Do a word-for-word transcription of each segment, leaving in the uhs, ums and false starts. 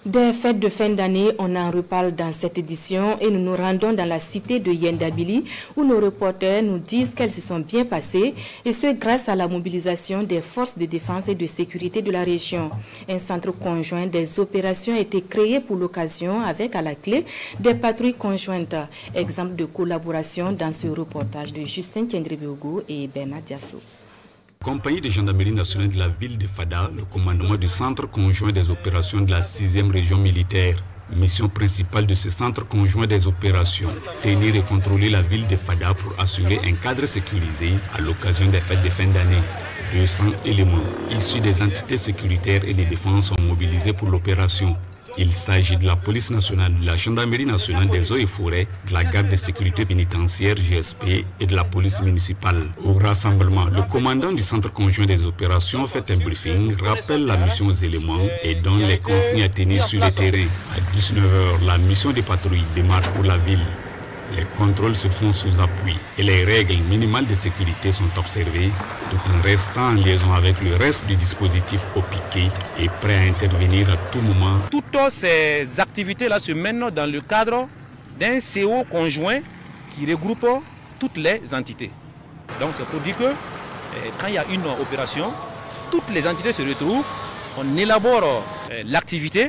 Des fêtes de fin d'année, on en reparle dans cette édition et nous nous rendons dans la cité de Yendabili où nos reporters nous disent qu'elles se sont bien passées et ce grâce à la mobilisation des forces de défense et de sécurité de la région. Un centre conjoint des opérations a été créé pour l'occasion avec à la clé des patrouilles conjointes. Exemple de collaboration dans ce reportage de Justin Tiendribiogo et Bernard Diasso. Compagnie de gendarmerie nationale de la ville de Fada, le commandement du centre conjoint des opérations de la sixième région militaire. Mission principale de ce centre conjoint des opérations, tenir et contrôler la ville de Fada pour assurer un cadre sécurisé à l'occasion des fêtes de fin d'année. deux cents éléments issus des entités sécuritaires et de défense sont mobilisés pour l'opération. Il s'agit de la police nationale, de la gendarmerie nationale des eaux et forêts, de la garde de sécurité pénitentiaire G S P et de la police municipale. Au rassemblement, le commandant du centre conjoint des opérations fait un briefing, rappelle la mission aux éléments et donne les consignes à tenir sur le terrain. À dix-neuf heures, la mission de patrouille démarre pour la ville. Les contrôles se font sous appui et les règles minimales de sécurité sont observées tout en restant en liaison avec le reste du dispositif au piquet et prêt à intervenir à tout moment. Toutes ces activités-là se mènent dans le cadre d'un C O conjoint qui regroupe toutes les entités. Donc c'est pour dire que quand il y a une opération, toutes les entités se retrouvent, on élabore l'activité,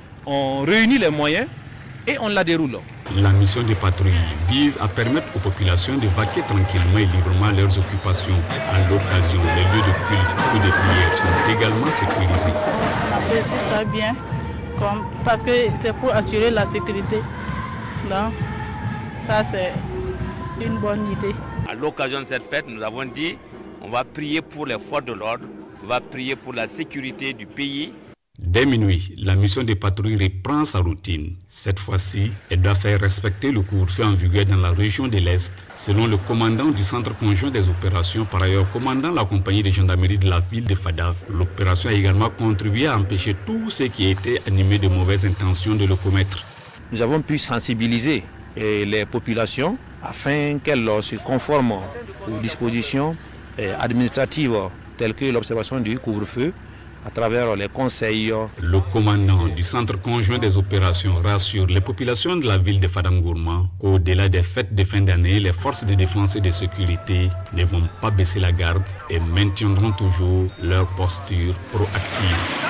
on réunit les moyens et on la déroule. La mission de patrouille vise à permettre aux populations de vaquer tranquillement et librement leurs occupations. À l'occasion, les lieux de culte ou de prière sont également sécurisés. On apprécie ça bien, comme, parce que c'est pour assurer la sécurité. Donc, ça c'est une bonne idée. À l'occasion de cette fête, nous avons dit on va prier pour les forces de l'ordre, on va prier pour la sécurité du pays. Dès minuit, la mission de patrouille reprend sa routine. Cette fois-ci, elle doit faire respecter le couvre-feu en vigueur dans la région de l'Est. Selon le commandant du centre conjoint des opérations, par ailleurs commandant la compagnie de gendarmerie de la ville de Fada, l'opération a également contribué à empêcher tous ceux qui étaient animés de mauvaises intentions de le commettre. Nous avons pu sensibiliser les populations afin qu'elles se conforment aux dispositions administratives telles que l'observation du couvre-feu, à travers les conseils. Le commandant du centre conjoint des opérations rassure les populations de la ville de Fadangourma qu'au-delà des fêtes de fin d'année, les forces de défense et de sécurité ne vont pas baisser la garde et maintiendront toujours leur posture proactive.